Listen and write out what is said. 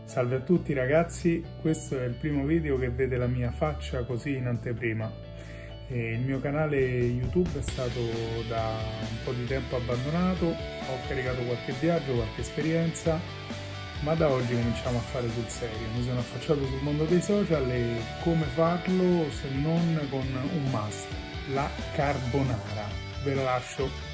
Salve a tutti ragazzi, questo è il primo video che vede la mia faccia così in anteprima. Il mio canale YouTube è stato da un po' di tempo abbandonato, ho caricato qualche viaggio, qualche esperienza, ma da oggi cominciamo a fare sul serio. Mi sono affacciato sul mondo dei social e come farlo se non con un must, la carbonara. Ve la lascio.